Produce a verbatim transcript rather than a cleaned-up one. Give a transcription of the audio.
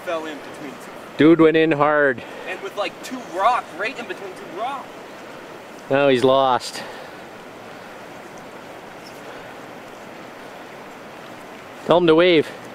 fell in between two. Dude went in hard. And with like two rocks, right in between two rocks. Now he's lost. Tell him to wave.